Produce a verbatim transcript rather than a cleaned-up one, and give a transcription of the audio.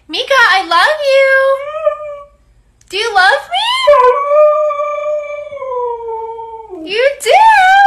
Mika, I love you. Do you love me? You do.